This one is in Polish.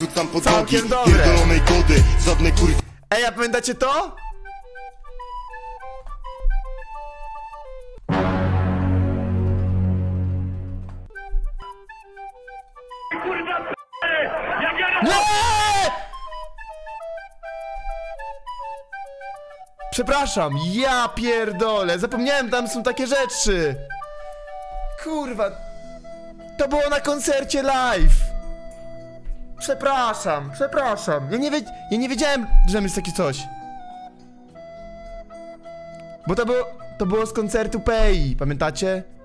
Tam pod całkiem nogi, dobre. pierdolonej kody, żadne kurwa. Ej, a pamiętacie to? Nie! Przepraszam, ja pierdolę, zapomniałem, tam są takie rzeczy. Kurwa, to było na koncercie live. Przepraszam. Ja nie wiedziałem, że tam jest takie coś. Bo to było z koncertu Pei, pamiętacie?